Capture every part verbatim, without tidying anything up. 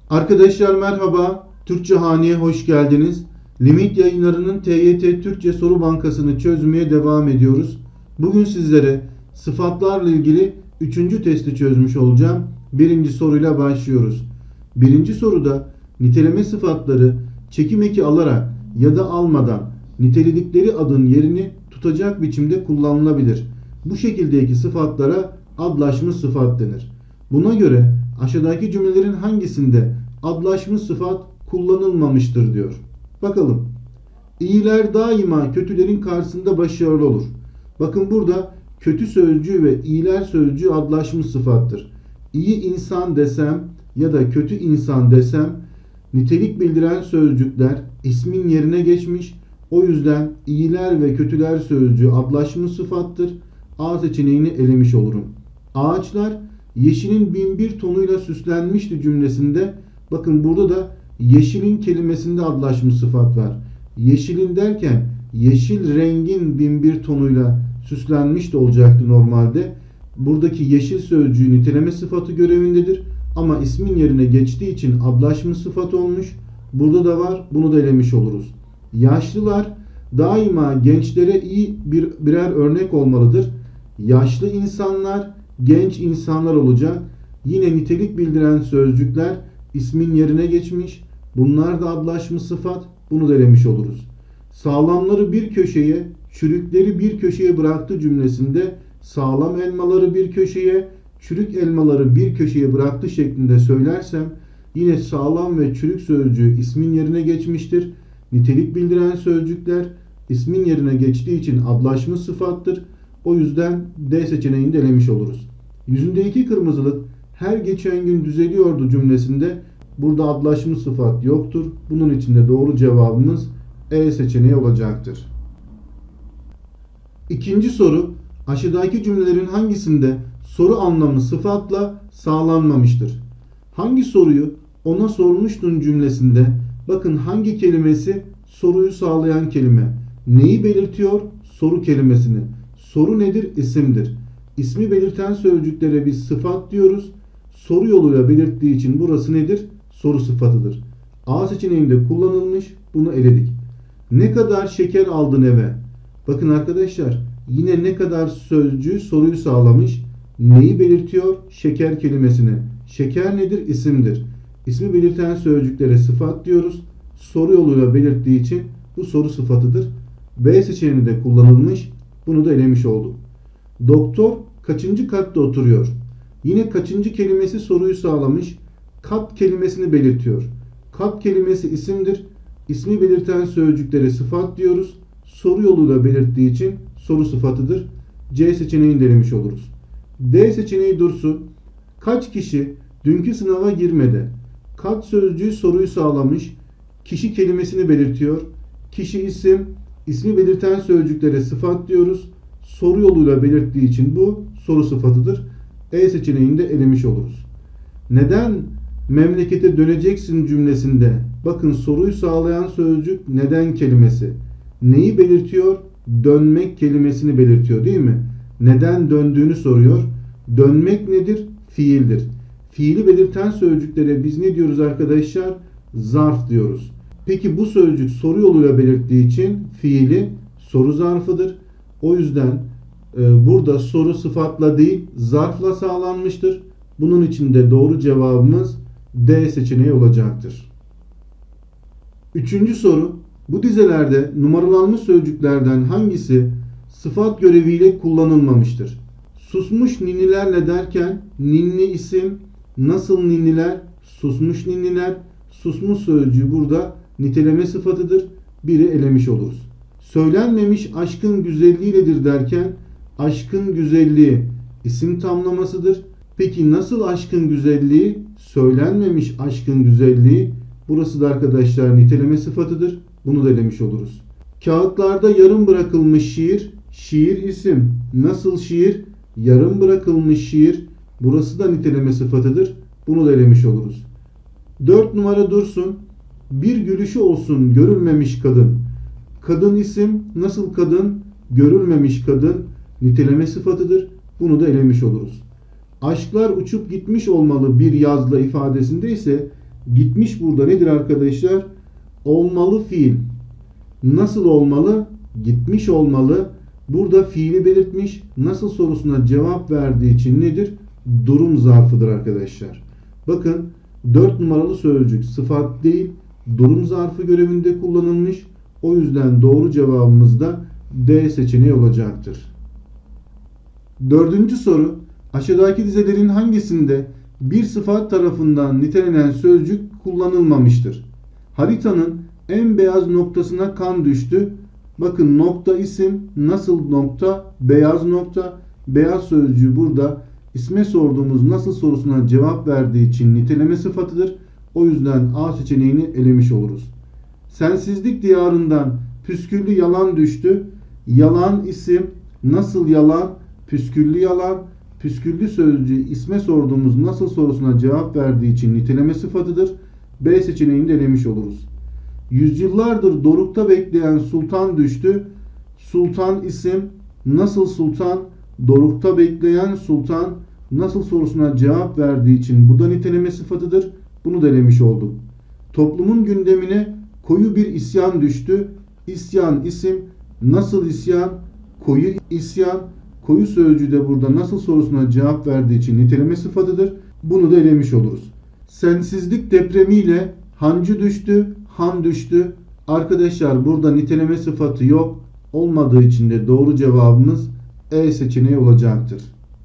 Arkadaşlar merhaba, Türkçe Hane'ye hoş geldiniz. Limit Yayınları'nın T Y T Türkçe Soru Bankası'nı çözmeye devam ediyoruz. Bugün sizlere sıfatlarla ilgili üçüncü testi çözmüş olacağım. Birinci soruyla başlıyoruz. Birinci soruda niteleme sıfatları çekim eki alarak ya da almadan niteledikleri adın yerini tutacak biçimde kullanılabilir. Bu şekildeki sıfatlara adlaşmış sıfat denir. Buna göre aşağıdaki cümlelerin hangisinde adlaşmış sıfat kullanılmamıştır diyor. Bakalım. İyiler daima kötülerin karşısında başarılı olur. Bakın burada kötü sözcüğü ve iyiler sözcüğü adlaşmış sıfattır. İyi insan desem ya da kötü insan desem nitelik bildiren sözcükler ismin yerine geçmiş. O yüzden iyiler ve kötüler sözcüğü adlaşmış sıfattır. A seçeneğini elemiş olurum. Ağaçlar yeşilin bin bir tonuyla süslenmişti cümlesinde bakın burada da yeşilin kelimesinde adlaşmış sıfat var. Yeşilin derken yeşil rengin bin bir tonuyla süslenmiş de olacaktı normalde. Buradaki yeşil sözcüğü niteleme sıfatı görevindedir. Ama ismin yerine geçtiği için adlaşmış sıfat olmuş. Burada da var. Bunu da elemiş oluruz. Yaşlılar daima gençlere iyi bir birer örnek olmalıdır. Yaşlı insanlar genç insanlar olacak. Yine nitelik bildiren sözcükler ismin yerine geçmiş. Bunlar da adlaşmış sıfat. Bunu da elemiş oluruz. Sağlamları bir köşeye, çürükleri bir köşeye bıraktı cümlesinde sağlam elmaları bir köşeye, çürük elmaları bir köşeye bıraktı şeklinde söylersem yine sağlam ve çürük sözcüğü ismin yerine geçmiştir. Nitelik bildiren sözcükler ismin yerine geçtiği için adlaşmış sıfattır. O yüzden D seçeneğini de elemiş oluruz. Yüzünde iki kırmızılık her geçen gün düzeliyordu cümlesinde burada adlaşmış sıfat yoktur. Bunun için de doğru cevabımız E seçeneği olacaktır. İkinci soru aşağıdaki cümlelerin hangisinde soru anlamı sıfatla sağlanmamıştır? Hangi soruyu ona sormuştun cümlesinde bakın hangi kelimesi soruyu sağlayan kelime? Neyi belirtiyor? Soru kelimesini. Soru nedir? İsimdir. İsmi belirten sözcüklere biz sıfat diyoruz. Soru yoluyla belirttiği için burası nedir? Soru sıfatıdır. A seçeneğinde kullanılmış. Bunu eledik. Ne kadar şeker aldın eve? Bakın arkadaşlar yine ne kadar sözcüğü soruyu sağlamış. Neyi belirtiyor? Şeker kelimesini. Şeker nedir? İsimdir. İsmi belirten sözcüklere sıfat diyoruz. Soru yoluyla belirttiği için bu soru sıfatıdır. B seçeneği de kullanılmış. Bunu da elemiş olduk. Doktor kaçıncı katta oturuyor? Yine kaçıncı kelimesi soruyu sağlamış. Kat kelimesini belirtiyor. Kat kelimesi isimdir. İsmi belirten sözcüklere sıfat diyoruz. Soru yoluyla belirttiği için soru sıfatıdır. C seçeneğini denemiş oluruz. D seçeneği dursun. Kaç kişi dünkü sınava girmedi? Kat sözcüğü soruyu sağlamış. Kişi kelimesini belirtiyor. Kişi isim. İsmi belirten sözcüklere sıfat diyoruz. Soru yoluyla belirttiği için bu soru sıfatıdır. E seçeneğini de elemiş oluruz. Neden memlekete döneceksin cümlesinde bakın soruyu sağlayan sözcük neden kelimesi. Neyi belirtiyor? Dönmek kelimesini belirtiyor değil mi? Neden döndüğünü soruyor. Dönmek nedir? Fiildir. Fiili belirten sözcüklere biz ne diyoruz arkadaşlar? Zarf diyoruz. Peki bu sözcük soru yoluyla belirttiği için fiili soru zarfıdır. O yüzden e, burada soru sıfatla değil zarfla sağlanmıştır. Bunun için de doğru cevabımız D seçeneği olacaktır. Üçüncü soru. Bu dizelerde numaralanmış sözcüklerden hangisi sıfat göreviyle kullanılmamıştır? Susmuş ninnilerle derken ninni isim, nasıl ninniler, susmuş ninniler, susmuş sözcüğü burada niteleme sıfatıdır. Biri elemiş oluruz. Söylenmemiş aşkın güzelliğidir derken aşkın güzelliği isim tamlamasıdır. Peki nasıl aşkın güzelliği? Söylenmemiş aşkın güzelliği. Burası da arkadaşlar niteleme sıfatıdır. Bunu da elemiş oluruz. Kağıtlarda yarım bırakılmış şiir. Şiir isim. Nasıl şiir? Yarım bırakılmış şiir. Burası da niteleme sıfatıdır. Bunu da elemiş oluruz. dört numara dursun. Bir gülüşü olsun görülmemiş kadın. Kadın isim. Nasıl kadın? Görülmemiş kadın. Niteleme sıfatıdır. Bunu da elemiş oluruz. Aşklar uçup gitmiş olmalı bir yazla ifadesinde ise Gitmiş burada nedir arkadaşlar? Olmalı fiil. Nasıl olmalı? Gitmiş olmalı. Burada fiili belirtmiş. Nasıl sorusuna cevap verdiği için nedir? Durum zarfıdır arkadaşlar. Bakın dört numaralı sözcük sıfat değil, durum zarfı görevinde kullanılmış. O yüzden doğru cevabımız da D seçeneği olacaktır. Dördüncü soru. Aşağıdaki dizelerin hangisinde bir sıfat tarafından nitelenen sözcük kullanılmamıştır? Haritanın en beyaz noktasına kan düştü. Bakın nokta isim, nasıl nokta, beyaz nokta. Beyaz sözcüğü burada isme sorduğumuz nasıl sorusuna cevap verdiği için niteleme sıfatıdır. O yüzden A seçeneğini elemiş oluruz. Sensizlik diyarından püsküllü yalan düştü. Yalan isim, nasıl yalan, püsküllü yalan. Püsküllü sözcüğü isme sorduğumuz nasıl sorusuna cevap verdiği için niteleme sıfatıdır. B seçeneğini de elemiş oluruz. Yüzyıllardır dorukta bekleyen sultan düştü. Sultan isim, nasıl sultan, dorukta bekleyen sultan, nasıl sorusuna cevap verdiği için bu da niteleme sıfatıdır. Bunu da elemiş olduk. Toplumun gündemine koyu bir isyan düştü. İsyan isim, nasıl isyan, koyu isyan. Koyu sözcüğü de burada nasıl sorusuna cevap verdiği için niteleme sıfatıdır. Bunu da elemiş oluruz. Sensizlik depremiyle hancı düştü, han düştü. Arkadaşlar burada niteleme sıfatı yok. Olmadığı için de doğru cevabımız E seçeneği olacaktır.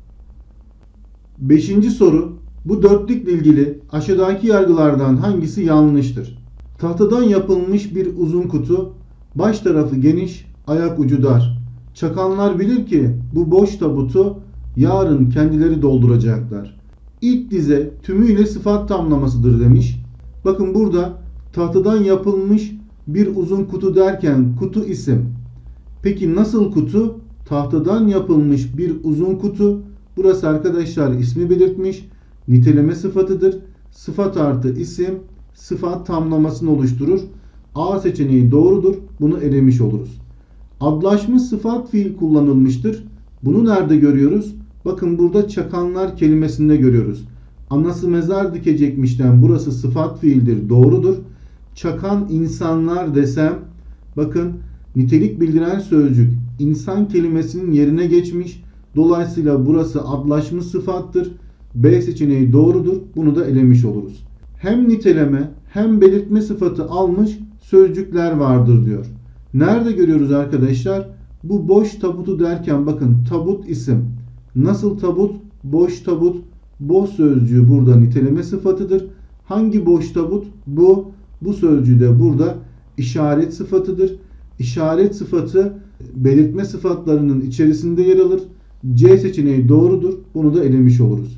Beşinci soru. Bu dörtlükle ilgili aşağıdaki yargılardan hangisi yanlıştır? Tahtadan yapılmış bir uzun kutu, baş tarafı geniş, ayak ucu dar. Çakanlar bilir ki bu boş tabutu yarın kendileri dolduracaklar. İlk dize tümüyle sıfat tamlamasıdır demiş. Bakın burada tahtadan yapılmış bir uzun kutu derken kutu isim. Peki nasıl kutu? Tahtadan yapılmış bir uzun kutu. Burası arkadaşlar ismi belirtmiş. Niteleme sıfatıdır. Sıfat artı isim sıfat tamlamasını oluşturur. A seçeneği doğrudur. Bunu elemiş oluruz. Adlaşmış sıfat fiil kullanılmıştır. Bunu nerede görüyoruz? Bakın burada çakanlar kelimesinde görüyoruz. Anası mezar dikecekmişten burası sıfat fiildir. Doğrudur. Çakan insanlar desem bakın nitelik bildiren sözcük insan kelimesinin yerine geçmiş. Dolayısıyla burası adlaşmış sıfattır. B seçeneği doğrudur. Bunu da elemiş oluruz. Hem niteleme hem belirtme sıfatı almış sözcükler vardır diyor. Nerede görüyoruz arkadaşlar? Bu boş tabutu derken bakın tabut isim. Nasıl tabut? Boş tabut. Boş sözcüğü burada niteleme sıfatıdır. Hangi boş tabut? Bu. Bu sözcüğü de burada işaret sıfatıdır. İşaret sıfatı belirtme sıfatlarının içerisinde yer alır. C seçeneği doğrudur. Bunu da elemiş oluruz.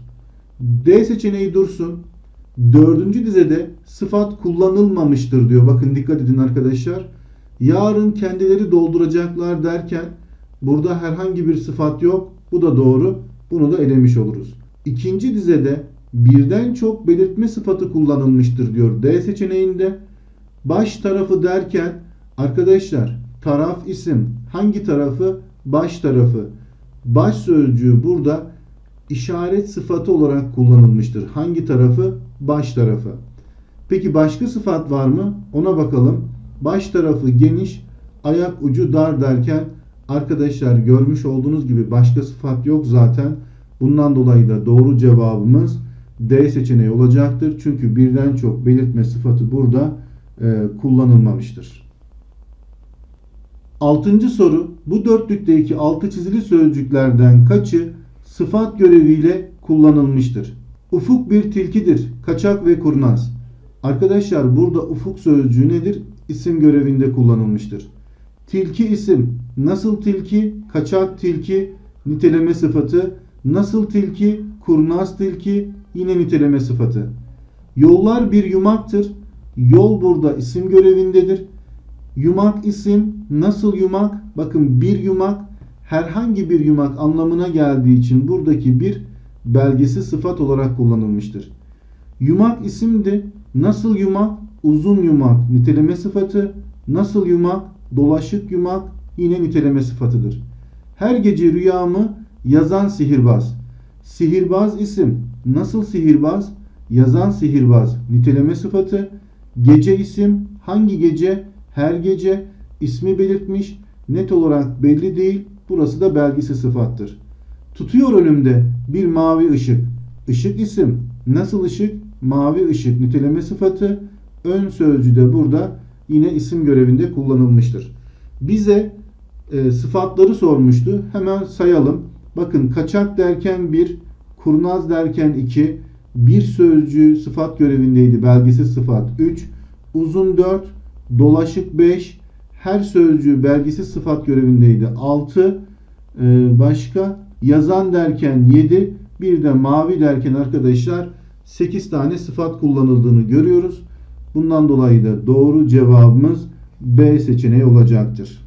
D seçeneği dursun. Dördüncü dizede sıfat kullanılmamıştır diyor. Bakın dikkat edin arkadaşlar. Yarın kendileri dolduracaklar derken burada herhangi bir sıfat yok. Bu da doğru. Bunu da elemiş oluruz. İkinci dizede birden çok belirtme sıfatı kullanılmıştır diyor. D seçeneğinde baş tarafı derken arkadaşlar taraf isim. Hangi tarafı? Baş tarafı. Baş sözcüğü burada işaret sıfatı olarak kullanılmıştır. Hangi tarafı? Baş tarafı. Peki başka sıfat var mı? Ona bakalım. Baş tarafı geniş, ayak ucu dar derken arkadaşlar görmüş olduğunuz gibi başka sıfat yok zaten. Bundan dolayı da doğru cevabımız D seçeneği olacaktır. Çünkü birden çok belirtme sıfatı burada e, kullanılmamıştır. Altıncı soru. Bu dörtlükteki altı çizili sözcüklerden kaçı sıfat göreviyle kullanılmıştır? Ufuk bir tilkidir. Kaçak ve kurnaz. Arkadaşlar burada ufuk sözcüğü nedir? İsim görevinde kullanılmıştır. Tilki isim. Nasıl tilki? Kaçak tilki. Niteleme sıfatı. Nasıl tilki? Kurnaz tilki. Yine niteleme sıfatı. Yollar bir yumaktır. Yol burada isim görevindedir. Yumak isim. Nasıl yumak? Bakın bir yumak herhangi bir yumak anlamına geldiği için buradaki bir belgesi sıfat olarak kullanılmıştır. Yumak isimdi. Nasıl yumak? Uzun yumak niteleme sıfatı. Nasıl yumak? Dolaşık yumak yine niteleme sıfatıdır. Her gece rüyamı yazan sihirbaz. Sihirbaz isim. Nasıl sihirbaz? yazan sihirbaz niteleme sıfatı, gece isim, hangi gece, her gece, ismi belirtmiş, net olarak belli değil, burası da belgisi sıfattır. Tutuyor önümde bir mavi ışık, ışık isim, nasıl ışık, mavi ışık niteleme sıfatı, ön sözcüğü de burada yine isim görevinde kullanılmıştır. Bize e, sıfatları sormuştu. Hemen sayalım. Bakın kaçak derken bir, kurnaz derken iki, bir sözcüğü sıfat görevindeydi. Belgisiz sıfat üç, uzun dört, dolaşık beş, her sözcüğü belgisiz sıfat görevindeydi altı, e, başka yazan derken yedi, bir de mavi derken arkadaşlar sekiz tane sıfat kullanıldığını görüyoruz. Bundan dolayı da doğru cevabımız B seçeneği olacaktır.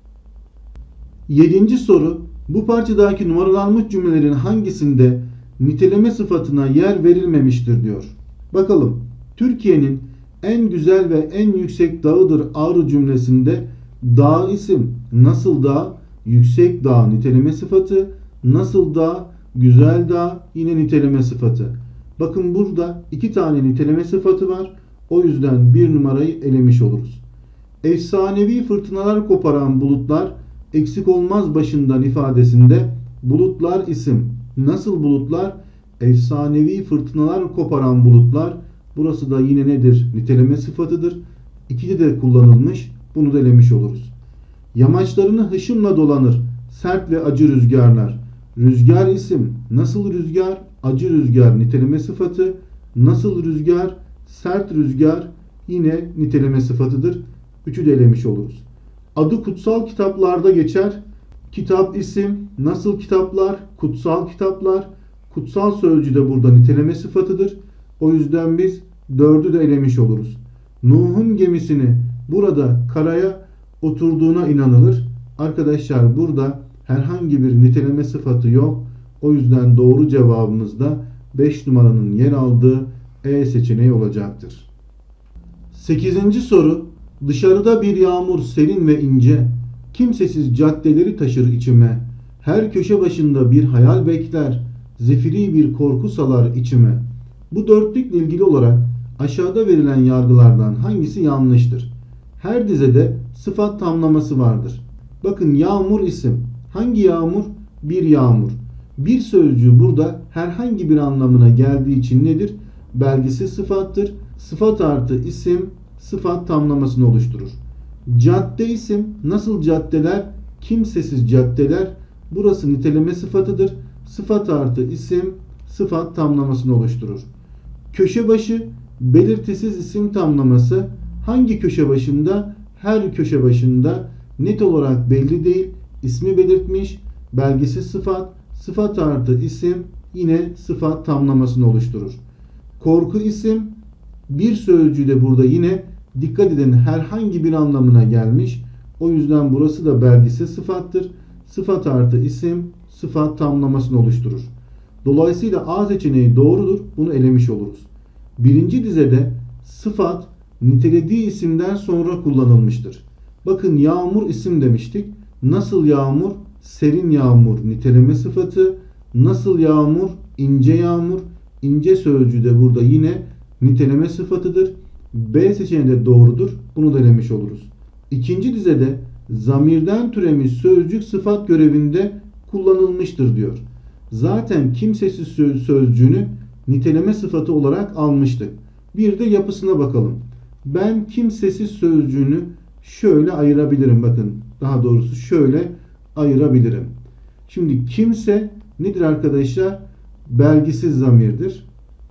Yedinci soru. Bu parçadaki numaralanmış cümlelerin hangisinde niteleme sıfatına yer verilmemiştir diyor. Bakalım. Türkiye'nin en güzel ve en yüksek dağıdır Ağrı cümlesinde dağ isim, nasıl dağ, yüksek dağ niteleme sıfatı, nasıl dağ, güzel dağ yine niteleme sıfatı. Bakın burada iki tane niteleme sıfatı var. O yüzden bir numarayı elemiş oluruz. Efsanevi fırtınalar koparan bulutlar eksik olmaz başından ifadesinde bulutlar isim. Nasıl bulutlar? Efsanevi fırtınalar koparan bulutlar. Burası da yine nedir? Niteleme sıfatıdır. İkide de kullanılmış. Bunu da elemiş oluruz. Yamaçlarını hışımla dolanır sert ve acı rüzgarlar. Rüzgar isim. Nasıl rüzgar? Acı rüzgar niteleme sıfatı. Nasıl rüzgar? Sert rüzgar yine niteleme sıfatıdır. Üçü de elemiş oluruz. Adı kutsal kitaplarda geçer. Kitap isim. Nasıl kitaplar? Kutsal kitaplar. Kutsal sözcüğü de burada niteleme sıfatıdır. O yüzden biz dördü de elemiş oluruz. Nuh'un gemisini burada karaya oturduğuna inanılır. Arkadaşlar burada herhangi bir niteleme sıfatı yok. O yüzden doğru cevabımız da beş numaranın yer aldığı E seçeneği olacaktır. sekizinci soru. Dışarıda bir yağmur serin ve ince, kimsesiz caddeleri taşır içime. Her köşe başında bir hayal bekler, zifiri bir korku salar içime. Bu dörtlükle ilgili olarak aşağıda verilen yargılardan hangisi yanlıştır? Her dizede sıfat tamlaması vardır. Bakın yağmur isim. Hangi yağmur? Bir yağmur. Bir sözcüğü burada herhangi bir anlamına geldiği için nedir? Belgisiz sıfattır. Sıfat artı isim sıfat tamlamasını oluşturur. Cadde isim. Nasıl caddeler? Kimsesiz caddeler. Burası niteleme sıfatıdır. Sıfat artı isim sıfat tamlamasını oluşturur. Köşe başı belirtisiz isim tamlaması. Hangi köşe başında? Her köşe başında. Net olarak belli değil. İsmi belirtmiş. Belgisiz sıfat. Sıfat artı isim yine sıfat tamlamasını oluşturur. Korku isim. Bir sözcüğü de burada yine dikkat edin herhangi bir anlamına gelmiş. O yüzden burası da belgisiz sıfattır. Sıfat artı isim sıfat tamlamasını oluşturur. Dolayısıyla A seçeneği doğrudur. Bunu elemiş oluruz. Birinci dizede sıfat nitelediği isimden sonra kullanılmıştır. Bakın yağmur isim demiştik. Nasıl yağmur? Serin yağmur niteleme sıfatı. Nasıl yağmur? İnce yağmur. İnce sözcüğü de burada yine niteleme sıfatıdır. B seçeneği de doğrudur. Bunu da elemiş oluruz. İkinci dizede zamirden türemiş sözcük sıfat görevinde kullanılmıştır diyor. Zaten kimsesiz söz, sözcüğünü niteleme sıfatı olarak almıştık. Bir de yapısına bakalım. Ben kimsesiz sözcüğünü şöyle ayırabilirim. Bakın daha doğrusu şöyle ayırabilirim. Şimdi kimse nedir arkadaşlar? Belgisiz zamirdir.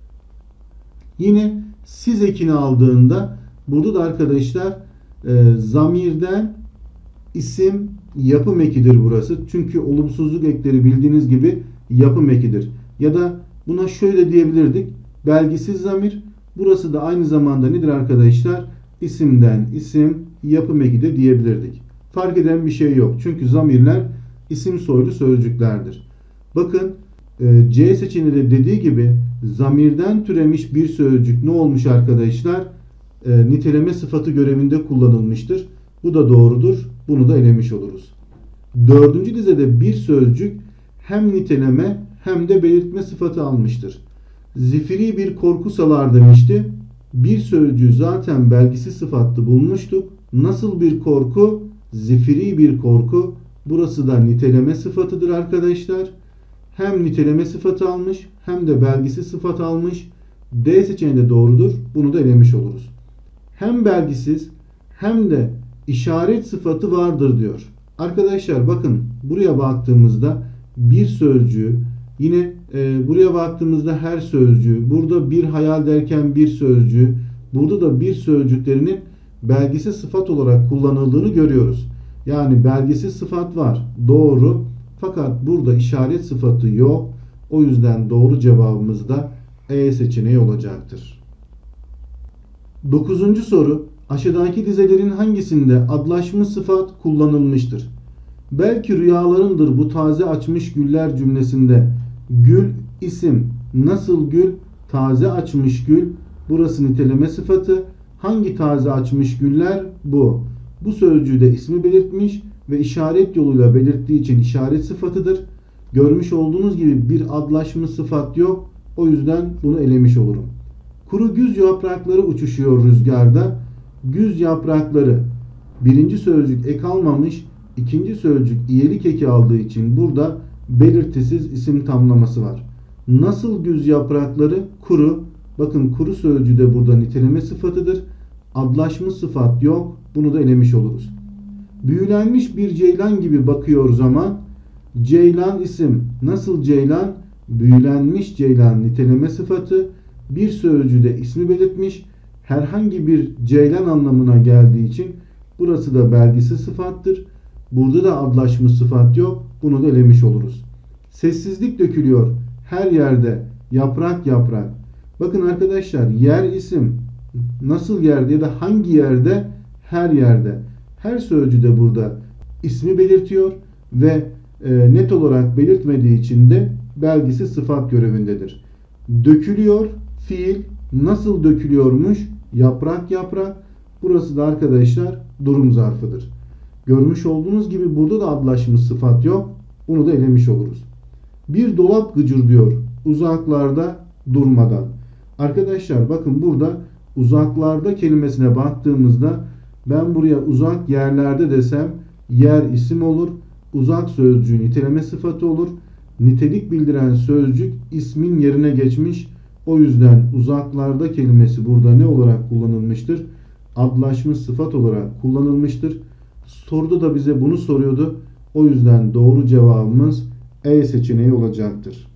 Yine siz ekini aldığında burada da arkadaşlar e, zamirden isim yapım ekidir burası. Çünkü olumsuzluk ekleri bildiğiniz gibi yapım ekidir. Ya da buna şöyle diyebilirdik. Belgisiz zamir. Burası da aynı zamanda nedir arkadaşlar? İsimden isim yapım eki de diyebilirdik. Fark eden bir şey yok. Çünkü zamirler isim soylu sözcüklerdir. Bakın e, C seçeneği de dediği gibi zamirden türemiş bir sözcük ne olmuş arkadaşlar? E, niteleme sıfatı görevinde kullanılmıştır. Bu da doğrudur. Bunu da elemiş oluruz. Dördüncü dizede bir sözcük hem niteleme hem de belirtme sıfatı almıştır. Zifiri bir korku salar demişti. Bir sözcüğü zaten belgisi sıfatlı bulmuştuk. Nasıl bir korku? Zifiri bir korku. Burası da niteleme sıfatıdır arkadaşlar. Hem niteleme sıfatı almış hem de belgisi sıfat almış. D seçeneği de doğrudur. Bunu da elemiş oluruz. Hem belgisiz hem de işaret sıfatı vardır diyor. Arkadaşlar bakın buraya baktığımızda bir sözcüğü, yine e, buraya baktığımızda her sözcüğü, burada bir hayal derken bir sözcüğü, burada da bir sözcüklerinin belgisi sıfat olarak kullanıldığını görüyoruz. Yani belgisi sıfat var. Doğru. Fakat burada işaret sıfatı yok. O yüzden doğru cevabımız da E seçeneği olacaktır. Dokuzuncu soru. Aşağıdaki dizelerin hangisinde adlaşmış sıfat kullanılmıştır? Belki rüyalarındır bu taze açmış güller cümlesinde. Gül isim. Nasıl gül? Taze açmış gül. Burası niteleme sıfatı. Hangi taze açmış güller? Bu. Bu sözcüğü de ismi belirtmiş ve işaret yoluyla belirttiği için işaret sıfatıdır. Görmüş olduğunuz gibi bir adlaşmış sıfat yok. O yüzden bunu elemiş olurum. Kuru güz yaprakları uçuşuyor rüzgarda. Güz yaprakları. Birinci sözcük ek almamış. İkinci sözcük iyelik eki aldığı için burada belirtisiz isim tamlaması var. Nasıl güz yaprakları? Kuru. Bakın kuru sözcüğü de burada niteleme sıfatıdır. Adlaşmış sıfat yok. Bunu da elemiş oluruz. Büyülenmiş bir ceylan gibi bakıyor zaman. Ceylan isim. Nasıl ceylan? Büyülenmiş ceylan niteleme sıfatı. Bir sözcüğü de ismi belirtmiş. Herhangi bir ceylan anlamına geldiği için burası da belgisi sıfattır. Burada da adlaşmış sıfat yok. Bunu da elemiş oluruz. Sessizlik dökülüyor her yerde. Yaprak yaprak. Bakın arkadaşlar yer isim. Nasıl yerde ya da hangi yerde? Her yerde. Her sözcüğü de burada ismi belirtiyor ve e, net olarak belirtmediği için de belgisi sıfat görevindedir. Dökülüyor fiil. Nasıl dökülüyormuş? Yaprak yaprak. Burası da arkadaşlar durum zarfıdır. Görmüş olduğunuz gibi burada da adlaşmış sıfat yok. Bunu da elemiş oluruz. Bir dolap gıcırdıyor uzaklarda durmadan. Arkadaşlar bakın burada uzaklarda kelimesine baktığımızda ben buraya uzak yerlerde desem yer isim olur. Uzak sözcüğü niteleme sıfatı olur. Nitelik bildiren sözcük ismin yerine geçmiş. O yüzden uzaklarda kelimesi burada ne olarak kullanılmıştır? Adlaşmış sıfat olarak kullanılmıştır. Soruda da bize bunu soruyordu. O yüzden doğru cevabımız E seçeneği olacaktır.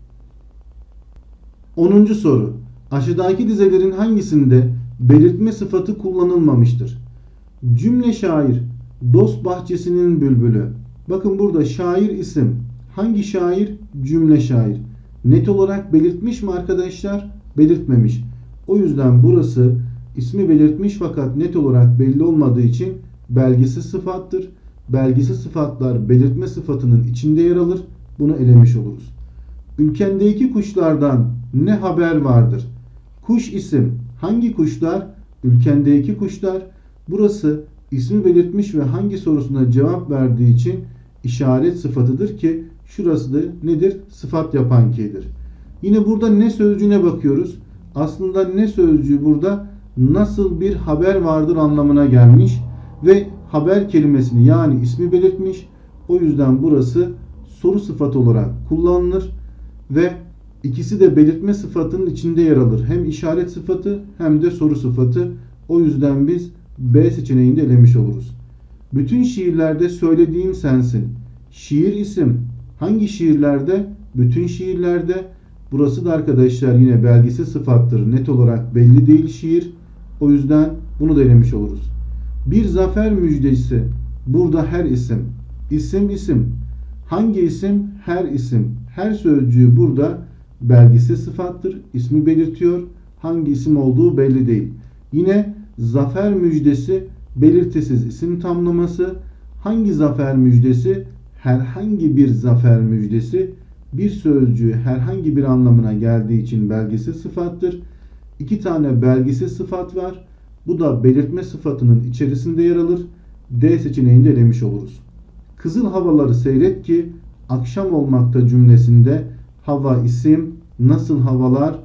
onuncu soru. Aşağıdaki dizelerin hangisinde belirtme sıfatı kullanılmamıştır? Cümle şair. Dost bahçesinin bülbülü. Bakın burada şair isim. Hangi şair? Cümle şair. Net olarak belirtmiş mi arkadaşlar? Belirtmemiş. O yüzden burası ismi belirtmiş fakat net olarak belli olmadığı için belgisiz sıfattır. Belgisiz sıfatlar belirtme sıfatının içinde yer alır. Bunu elemiş oluruz. Ülkendeki kuşlardan ne haber vardır? Kuş isim. Hangi kuşlar? Ülkendeki kuşlar. Burası ismi belirtmiş ve hangi sorusuna cevap verdiği için işaret sıfatıdır ki şurası da nedir? Sıfat yapan ki'dir. Yine burada ne sözcüğüne bakıyoruz. Aslında ne sözcüğü burada nasıl bir haber vardır anlamına gelmiş ve haber kelimesini yani ismi belirtmiş. O yüzden burası soru sıfatı olarak kullanılır ve ikisi de belirtme sıfatının içinde yer alır. Hem işaret sıfatı hem de soru sıfatı. O yüzden biz B seçeneğinde elemiş oluruz. Bütün şiirlerde söylediğim sensin. Şiir isim. Hangi şiirlerde? Bütün şiirlerde. Burası da arkadaşlar yine belgisi sıfattır. Net olarak belli değil şiir. O yüzden bunu da elemiş oluruz. Bir zafer müjdesi. Burada her isim. İsim isim. Hangi isim? Her isim. Her sözcüğü burada belgisi sıfattır. İsmi belirtiyor. Hangi isim olduğu belli değil. Yine zafer müjdesi belirtisiz isim tamlaması. Hangi zafer müjdesi? Herhangi bir zafer müjdesi. Bir sözcüğü herhangi bir anlamına geldiği için belgisiz sıfattır. İki tane belgisiz sıfat var. Bu da belirtme sıfatının içerisinde yer alır. D seçeneğinde elemiş oluruz. Kızıl havaları seyret ki akşam olmakta cümlesinde hava isim, nasıl havalar?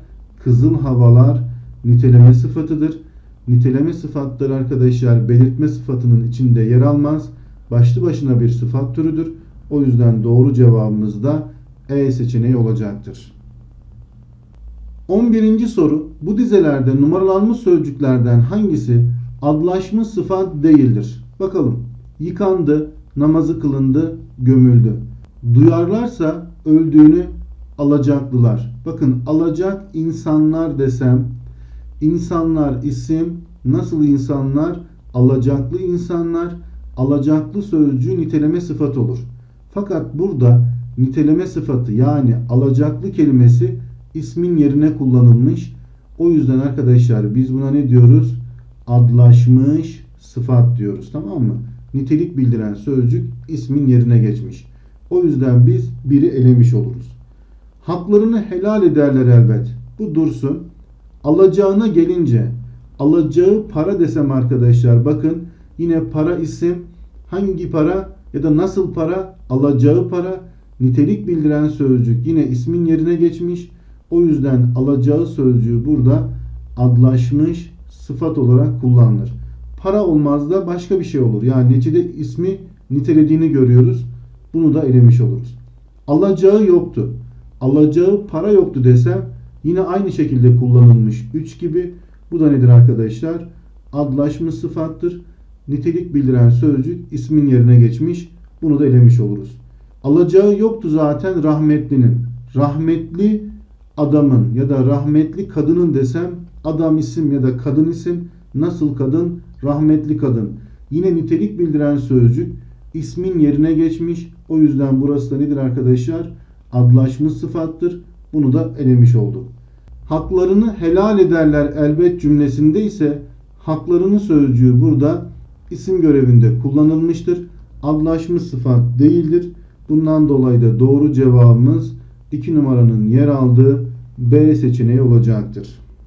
Kızıl havalar niteleme sıfatıdır. Niteleme sıfatları arkadaşlar belirtme sıfatının içinde yer almaz. Başlı başına bir sıfat türüdür. O yüzden doğru cevabımız da E seçeneği olacaktır. on birinci soru. Bu dizelerde numaralanmış sözcüklerden hangisi adlaşmış sıfat değildir? Bakalım. Yıkandı, namazı kılındı, gömüldü. Duyarlarsa öldüğünü alacaklılar. Bakın alacak insanlar desem, insanlar isim, nasıl insanlar? Alacaklı insanlar. Alacaklı sözcüğü niteleme sıfat olur. Fakat burada niteleme sıfatı yani alacaklı kelimesi ismin yerine kullanılmış. O yüzden arkadaşlar biz buna ne diyoruz? Adlaşmış sıfat diyoruz. Tamam mı? Nitelik bildiren sözcük ismin yerine geçmiş. O yüzden biz biri elemiş oluruz. Haklarını helal ederler elbet. Bu dursun. Alacağına gelince alacağı para desem arkadaşlar bakın yine para isim. Hangi para ya da nasıl para? Alacağı para. Nitelik bildiren sözcük yine ismin yerine geçmiş. O yüzden alacağı sözcüğü burada adlaşmış sıfat olarak kullanılır. Para olmaz da başka bir şey olur. Yani neticede ismi nitelediğini görüyoruz. Bunu da elemiş oluruz. Alacağı yoktu. Alacağı para yoktu desem yine aynı şekilde kullanılmış üç gibi. Bu da nedir arkadaşlar? Adlaşmış sıfattır. Nitelik bildiren sözcük ismin yerine geçmiş. Bunu da elemiş oluruz. Alacağı yoktu zaten rahmetlinin. Rahmetli adamın ya da rahmetli kadının desem adam isim ya da kadın isim. Nasıl kadın? Rahmetli kadın. Yine nitelik bildiren sözcük ismin yerine geçmiş. O yüzden burası da nedir arkadaşlar? Adlaşmış sıfattır. Bunu da elemiş olduk. Haklarını helal ederler elbet cümlesinde ise haklarını sözcüğü burada isim görevinde kullanılmıştır. Adlaşmış sıfat değildir. Bundan dolayı da doğru cevabımız iki numaranın yer aldığı B seçeneği olacaktır.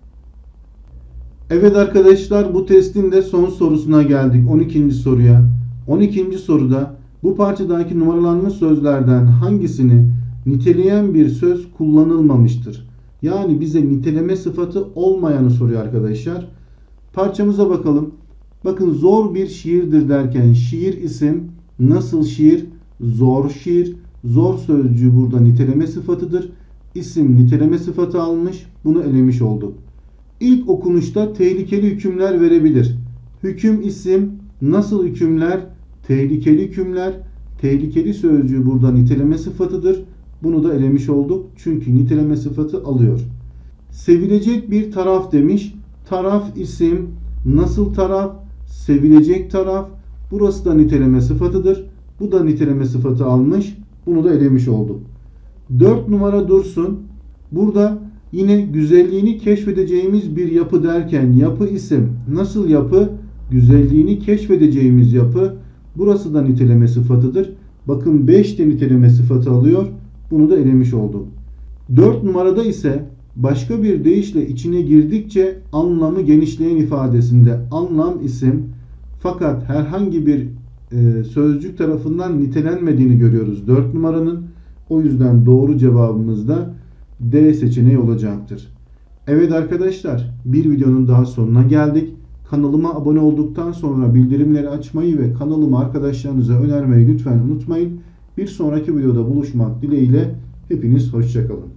Evet arkadaşlar bu testin de son sorusuna geldik. on ikinci soruya. on ikinci soruda bu parçadaki numaralanmış sözlerden hangisini niteleyen bir söz kullanılmamıştır? Yani bize niteleme sıfatı olmayanı soruyor arkadaşlar. Parçamıza bakalım. Bakın zor bir şiirdir derken şiir isim, nasıl şiir? Zor şiir. Zor sözcüğü burada niteleme sıfatıdır. İsim niteleme sıfatı almış. Bunu elemiş olduk. İlk okunuşta tehlikeli hükümler verebilir. Hüküm isim, nasıl hükümler? Tehlikeli hükümler. Tehlikeli sözcüğü burada niteleme sıfatıdır. Bunu da elemiş olduk. Çünkü niteleme sıfatı alıyor. Sevilecek bir taraf demiş. Taraf isim, nasıl taraf? Sevilecek taraf. Burası da niteleme sıfatıdır. Bu da niteleme sıfatı almış. Bunu da elemiş olduk. dört numara dursun. Burada yine güzelliğini keşfedeceğimiz bir yapı derken yapı isim. Nasıl yapı? Güzelliğini keşfedeceğimiz yapı. Burası da niteleme sıfatıdır. Bakın beş de niteleme sıfatı alıyor. Bunu da elemiş olduk. dört numarada ise başka bir deyişle içine girdikçe anlamı genişleyen ifadesinde anlam isim fakat herhangi bir e, sözcük tarafından nitelenmediğini görüyoruz dört numaranın. O yüzden doğru cevabımız da D seçeneği olacaktır. Evet arkadaşlar bir videonun daha sonuna geldik. Kanalıma abone olduktan sonra bildirimleri açmayı ve kanalımı arkadaşlarınıza önermeyi lütfen unutmayın. Bir sonraki videoda buluşmak dileğiyle hepiniz hoşça kalın.